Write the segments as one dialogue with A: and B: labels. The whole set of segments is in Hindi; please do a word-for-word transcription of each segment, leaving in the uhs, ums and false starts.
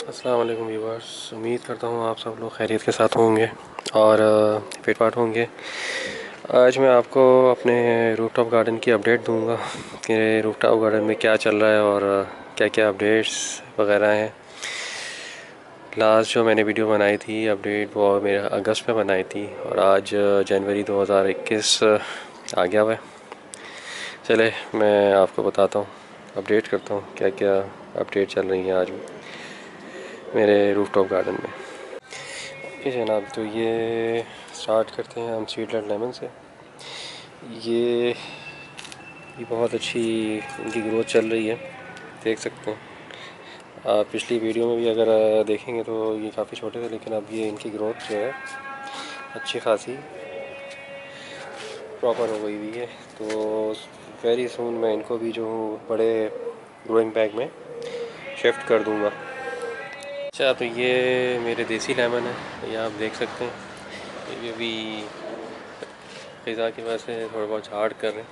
A: अस्सलाम वालेकुम व्यूअर्स, उम्मीद करता हूँ आप सब लोग खैरियत के साथ होंगे और फिट फाट होंगे। आज मैं आपको अपने रूफटॉप गार्डन की अपडेट दूंगा कि रूफटॉप गार्डन में क्या चल रहा है और क्या क्या अपडेट्स वगैरह हैं। लास्ट जो मैंने वीडियो बनाई थी अपडेट वो मेरे अगस्त में बनाई थी और आज जनवरी दो हज़ार इक्कीस आ गया हुआ है। चले मैं आपको बताता हूँ, अपडेट करता हूँ क्या क्या अपडेट चल रही हैं आज मेरे रूफटॉप गार्डन में। ओके जनाब, तो ये स्टार्ट करते हैं हम सीडलेट लेमन से। ये ये बहुत अच्छी इनकी ग्रोथ चल रही है, देख सकते हैं आप। पिछली वीडियो में भी अगर देखेंगे तो ये काफ़ी छोटे थे, लेकिन अब ये इनकी ग्रोथ जो है अच्छी खासी प्रॉपर हो गई हुई है। तो वेरी सून मैं इनको भी जो बड़े ग्रोइंग बैग में शिफ्ट कर दूंगा। अच्छा, तो ये मेरे देसी लेमन है, ये आप देख सकते हैं। ये भी ख़िज़ा की वजह से थोड़ा बहुत झाड़ कर रहे हैं।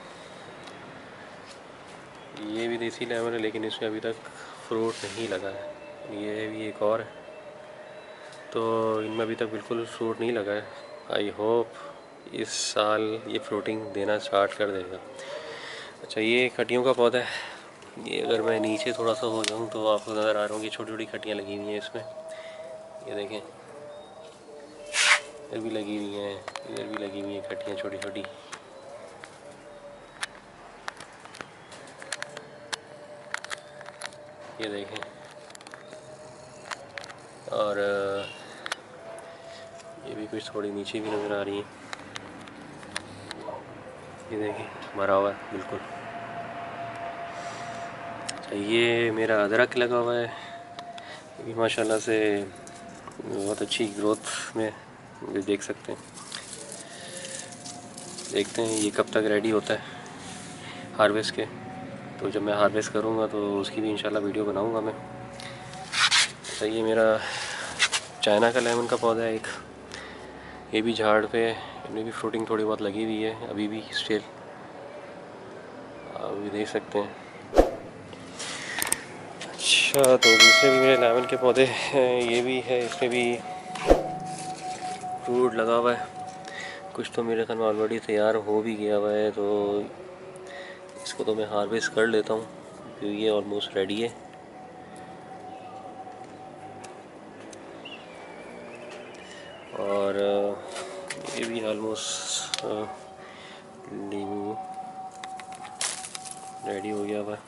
A: ये भी देसी लेमन है, लेकिन इसमें अभी तक फ्रूट नहीं लगा है। ये भी एक और है, तो इनमें अभी तक बिल्कुल फ्रूट नहीं लगा है। आई होप इस साल ये फ्रूटिंग देना स्टार्ट कर देगा। अच्छा, ये खटियों का पौधा है। ये अगर मैं नीचे थोड़ा सा हो जाऊँ तो आपको नज़र आ रहा हूँ कि छोटी छोटी खटियाँ लगी हुई हैं इसमें। ये देखें, इधर भी लगी हुई हैं, इधर भी लगी हुई हैं खटियाँ छोटी छोटी। ये देखें, और ये भी कुछ थोड़ी नीचे भी नज़र आ रही हैं। ये देखें, मरा हुआ है बिल्कुल। अच्छा, ये मेरा अदरक लगा हुआ है, ये भी माशाल्लाह से बहुत अच्छी ग्रोथ में देख सकते हैं। देखते हैं ये कब तक रेडी होता है हार्वेस्ट के। तो जब मैं हार्वेस्ट करूँगा तो उसकी भी इंशाल्लाह वीडियो बनाऊँगा मैं। अच्छा, ये मेरा चाइना का लेमन का पौधा है एक, ये भी झाड़ पे है, इनमें भी फ्रूटिंग थोड़ी बहुत लगी हुई है अभी भी स्टिल, आप भी देख सकते हैं। अच्छा, तो दूसरे भी मेरे लेमन के पौधे हैं, ये भी है, इसमें भी फ्रूट लगा हुआ है। कुछ तो मेरे ख्याल में ऑलरेडी तैयार हो भी गया हुआ है, तो इसको तो मैं हार्वेस्ट कर लेता हूँ क्योंकि ये ऑलमोस्ट रेडी है। और ये भी ऑलमोस्ट नींबू रेडी हो गया हुआ है।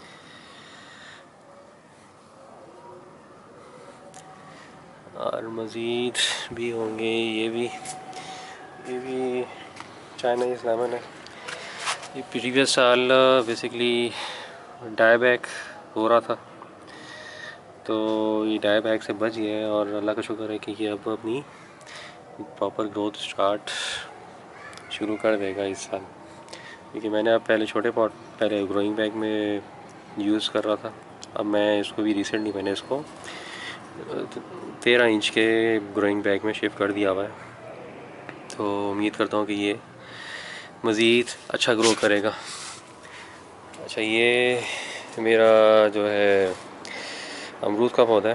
A: और मज़ीद भी होंगे। ये भी ये भी चाइनीज़ लेमन है। ये प्रीवियस साल बेसिकली डायबैक हो रहा था, तो ये डायबैक से बच गया है और अल्लाह का शुक्र है कि ये अब अपनी प्रॉपर ग्रोथ स्टार्ट शुरू कर देगा इस साल। क्योंकि मैंने अब पहले छोटे पॉट पहले ग्रोइंग बैग में यूज़ कर रहा था, अब मैं इसको भी रिसेंटली मैंने इसको तेरह इंच के ग्रोइंग बैग में शिफ्ट कर दिया हुआ है। तो उम्मीद करता हूँ कि ये मज़ीद अच्छा ग्रो करेगा। अच्छा, ये मेरा जो है अमरूद का पौधा है,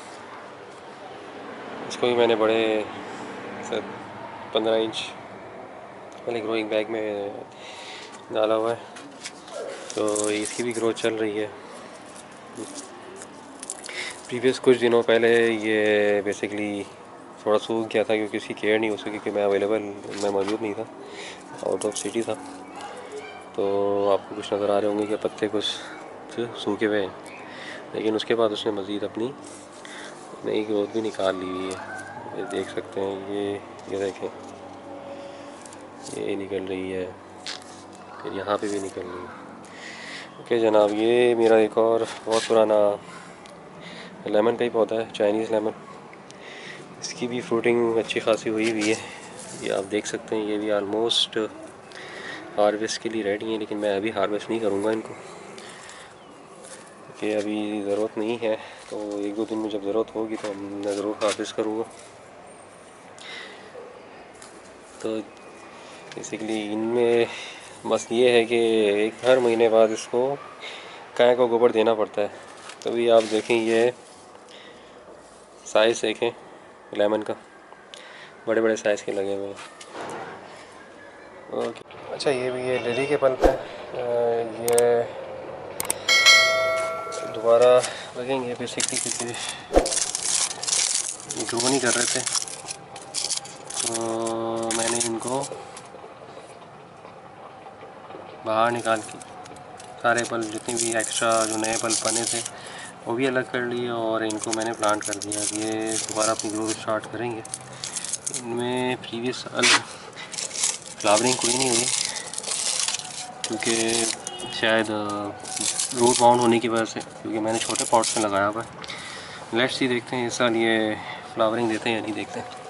A: इसको भी मैंने बड़े पंद्रह इंच वाले ग्रोइंग बैग में डाला हुआ है, तो इसकी भी ग्रोथ चल रही है। प्रीवियस कुछ दिनों पहले ये बेसिकली थोड़ा सूख गया था क्योंकि इसकी केयर नहीं हो सकी, क्योंकि मैं अवेलेबल मैं मौजूद नहीं था, आउट ऑफ सिटी था। तो आपको कुछ नज़र आ रहे होंगे कि पत्ते कुछ सूखे हुए हैं, लेकिन उसके बाद उसने मज़ीद अपनी नई ग्रोथ भी निकाल ली हुई है। ये देख सकते हैं, ये ये देखें, ये निकल रही है, फिर यहाँ पे भी निकल रही है। ओके जनाब, ये मेरा एक और बहुत पुराना लेमन का ही पौधा है, चाइनीज़ लेमन। इसकी भी फ्रूटिंग अच्छी खासी हुई हुई है, ये आप देख सकते हैं। ये भी आलमोस्ट हार्वेस्ट के लिए रेडी है, लेकिन मैं अभी हार्वेस्ट नहीं करूँगा इनको कि अभी ज़रूरत नहीं है। तो एक दो दिन में जब ज़रूरत होगी तो मैं ज़रूर हार्वेस्ट करूँगा। तो बेसिकली इनमें बस ये है कि एक हर महीने बाद इसको गाय को गोबर देना पड़ता है। तभी आप देखें ये साइज़ देखें लेमन का, बड़े बड़े साइज़ के लगे हुए हैं। ओके, अच्छा ये भी ये लिली के पल्प है, ये दोबारा लगेंगे बेसिकली क्योंकि ग्रो नहीं कर रहे थे, तो मैंने इनको बाहर निकाल के सारे पल्प जितने भी एक्स्ट्रा जो नए पल्प बने थे वो भी अलग कर लिए और इनको मैंने प्लांट कर दिया। ये दोबारा अपनी ग्रोथ स्टार्ट करेंगे। इनमें प्रीवियस साल फ्लावरिंग कोई नहीं हुई क्योंकि शायद रूट बाउंड होने की वजह से, क्योंकि मैंने छोटे पॉट्स में लगाया हुआ है। लेट्स सी, देखते हैं इस साल ये फ्लावरिंग देते हैं या नहीं देते हैं।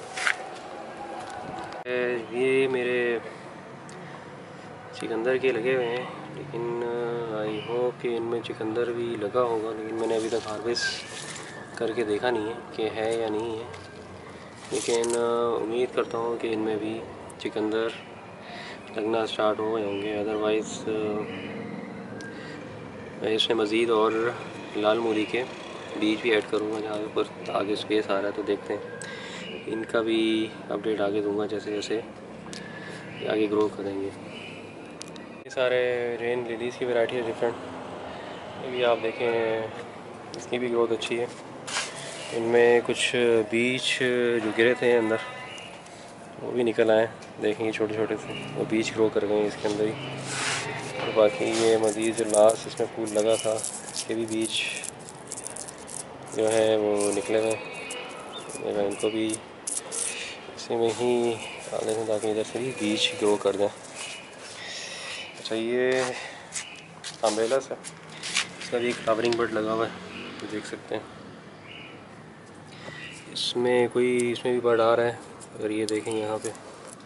A: ये मेरे चिकंदर के लगे हुए हैं, लेकिन आई होप कि इनमें चिकंदर भी लगा होगा, लेकिन मैंने अभी तक हार्वेस्ट करके देखा नहीं है कि है या नहीं है। लेकिन उम्मीद करता हूँ कि इनमें भी चिकंदर लगना स्टार्ट हो गए होंगे। अदरवाइज़ मैं इसमें मज़ीद और लाल मूली के बीज भी ऐड करूँगा जहाँ पर आगे स्पेस आ रहा है, तो देखते हैं। इनका भी अपडेट आगे दूंगा जैसे जैसे आगे ग्रो करेंगे। ये सारे रेन लिलीज़ की वैरायटी है डिफरेंट, ये भी आप देखें, इसकी भी ग्रोथ अच्छी है। इनमें कुछ बीज जो गिरे थे अंदर वो भी निकल आए, देखेंगे छोटे छोटे से, वो बीज ग्रो कर गए इसके अंदर ही। और बाकी ये मज़ीद जो लास्ट इसमें फूल लगा था इसके भी बीज जो है वो निकले हुए, मैं इनको भी इसी में ही डाल दें ताकि इधर से भी बीज ग्रो कर दें। अच्छा, ये अम्ब्रेलस है, इसका भी एक फ्लावरिंग बर्ड लगा हुआ है, तो देख सकते हैं इसमें कोई इसमें भी बर्ड आ रहा है। अगर ये देखें यहाँ पे,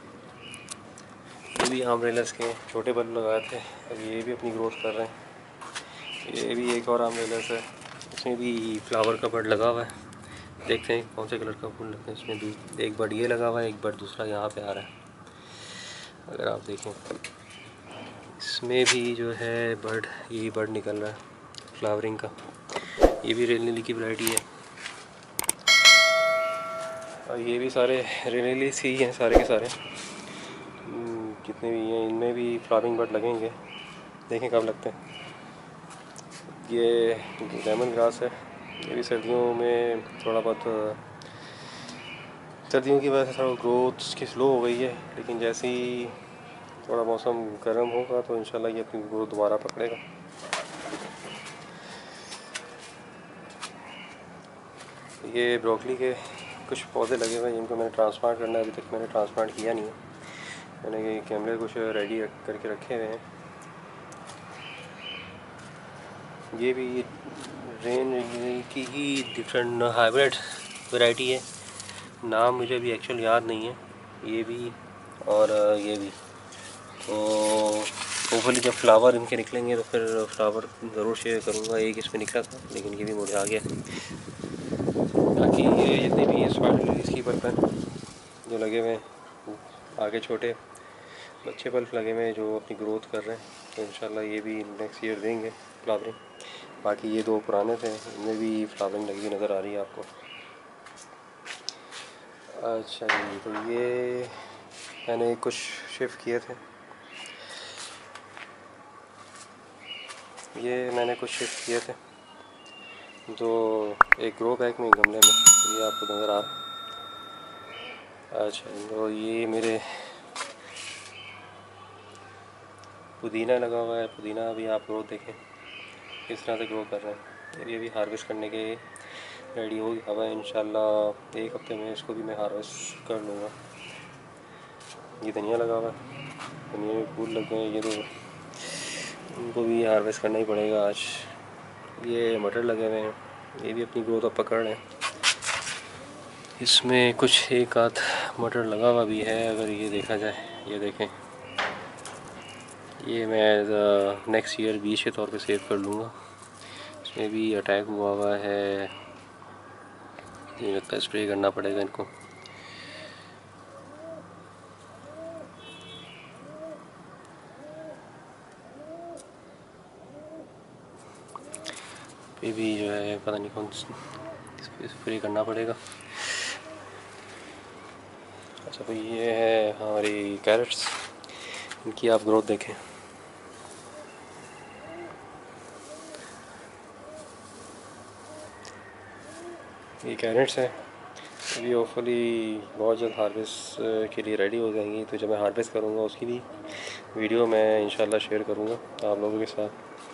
A: ये भी अम्ब्रेलस के छोटे बल्ब लगाए थे, अब ये भी अपनी ग्रोथ कर रहे हैं। ये भी एक और अम्ब्रेलस है, इसमें भी फ्लावर का बर्ड लगा हुआ है, देखते हैं कौन से कलर का फूल लगता है। इसमें एक बर्ड ये लगा हुआ है, एक बर्ड दूसरा यहाँ पे आ रहा है। अगर आप देखें इसमें भी जो है बर्ड, यही बर्ड निकल रहा है फ्लावरिंग का। ये भी रेन लिली की वैरायटी है और ये भी सारे रेन लिली ही हैं, सारे के सारे जितने भी हैं। इनमें भी फ्लावरिंग बर्ड लगेंगे, देखें कब लगते हैं। ये लेमन ग्रास है, ये भी सर्दियों में थोड़ा बहुत, सर्दियों की वजह से थोड़ा ग्रोथ इसकी स्लो हो गई है, लेकिन जैसे ही थोड़ा मौसम गर्म होगा तो इंशाल्लाह ये अपनी ग्रोथ दोबारा पकड़ेगा। ये ब्रोकली के कुछ पौधे लगे हुए हैं जिनको मैंने ट्रांसप्लांट करना है, अभी तक मैंने ट्रांसप्लांट किया नहीं है। मैंने ये कैमरे कुछ रेडी करके रखे हुए हैं। ये भी रेन की ही डिफरेंट हाइब्रिड वैरायटी है, नाम मुझे अभी एक्चुअल याद नहीं है। ये भी और ये भी, तो होपफुली जब फ्लावर इनके निकलेंगे तो फिर फ्लावर ज़रूर शेयर करूँगा। एक इसमें निकला था लेकिन ये भी मुरझा गया। बाकी ये जितने भी इस बार इसकी बल्ब जो लगे हुए हैं, आगे छोटे बच्चे बल्ब लगे हुए हैं जो अपनी ग्रोथ कर रहे हैं, तो इंशाल्लाह ये भी नेक्स्ट ईयर देंगे फ्लावरिंग। बाकी ये दो पुराने थे, इनमें भी फ्लावरिंग लगी नज़र आ रही है आपको। अच्छा जी, तो ये मैंने कुछ शिफ्ट किए थे, ये मैंने कुछ शिफ्ट किए थे तो एक ग्रो बैग में, गमले में, ये आपको नज़र आ रहा है। अच्छा, तो ये मेरे पुदीना लगा हुआ है, पुदीना भी आप ग्रोथ देखें किस तरह से ग्रो कर रहे हैं। ये भी हार्वेस्ट करने के रेडी हो गया है, इंशाल्लाह एक हफ्ते में इसको भी मैं हार्वेस्ट कर लूँगा। ये धनिया लगा हुआ है, धनिया में फूल लग गए, ये तो इनको भी हार्वेस्ट करना ही पड़ेगा आज। ये मटर लगे हुए हैं, ये भी अपनी ग्रोथ अब पकड़ रहे हैं। इसमें कुछ एक आध मटर लगा हुआ भी है अगर ये देखा जाए। ये देखें, ये मैं नेक्स्ट ईयर बीज के तौर पे सेव कर लूँगा। इसमें भी अटैक हुआ हुआ है, ये लगता है स्प्रे करना पड़ेगा इनको। ये भी जो है पता नहीं कौन स्प्रे करना पड़ेगा। अच्छा भाई ये है हमारी कैरेट्स, इनकी आप ग्रोथ देखें। ये कैरेट्स हैं, अभी होपफुली बहुत जल्द हार्वेस्ट के लिए रेडी हो जाएंगी। तो जब मैं हार्वेस्ट करूँगा उसकी भी वीडियो मैं इंशाल्लाह शेयर करूँगा आप लोगों के साथ।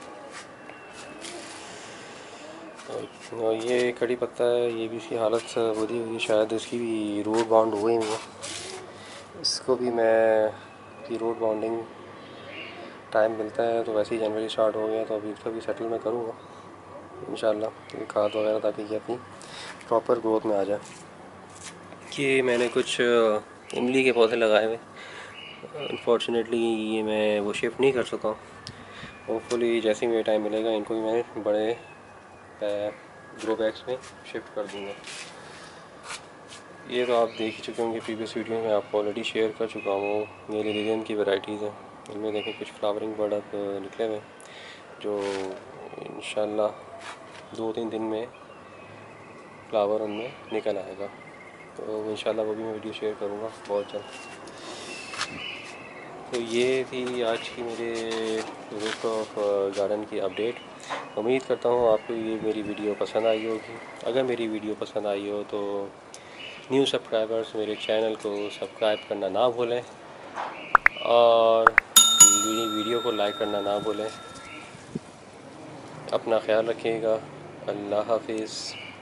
A: और ये कड़ी पत्ता है, ये भी इसकी हालत बुरी हुई, शायद इसकी भी रूट बाउंड हुई नहीं है। इसको भी मैं की रूट बाउंडिंग टाइम मिलता है तो वैसे ही जनवरी स्टार्ट हो गया, तो अभी इसका भी सेटल मैं करूँगा इंशाल्लाह, ये खाद वगैरह ताकि ये अपनी प्रॉपर ग्रोथ में आ जाए। कि मैंने कुछ इमली के पौधे लगाए हुए, अनफॉर्चुनेटली ये मैं वो शिफ्ट नहीं कर सका हूँ। होपफुली जैसे ही मुझे टाइम मिलेगा इनको भी मैं बड़े ग्रो बैग्स में शिफ्ट कर दूँगा। ये तो आप देख ही चुके होंगे प्रीवियस वीडियो में, आपको ऑलरेडी शेयर कर चुका हूँ। ये लिलियम की वैरायटीज़ हैं, इनमें देखें कुछ फ्लावरिंग बर्ड अब निकले हुए जो इंशाल्लाह दो तीन दिन में फ्लावर उनमें निकल आएगा। तो इंशाल्लाह वो भी मैं वीडियो शेयर करूँगा बहुत जल्द। तो ये थी आज की मेरे रूफ ऑफ गार्डन की अपडेट। उम्मीद करता हूँ आपको ये मेरी वीडियो पसंद आई होगी। अगर मेरी वीडियो पसंद आई हो तो न्यू सब्सक्राइबर्स मेरे चैनल को सब्सक्राइब करना ना भूलें और मेरी वीडियो को लाइक करना ना भूलें। अपना ख्याल रखिएगा। अल्लाह हाफिज़।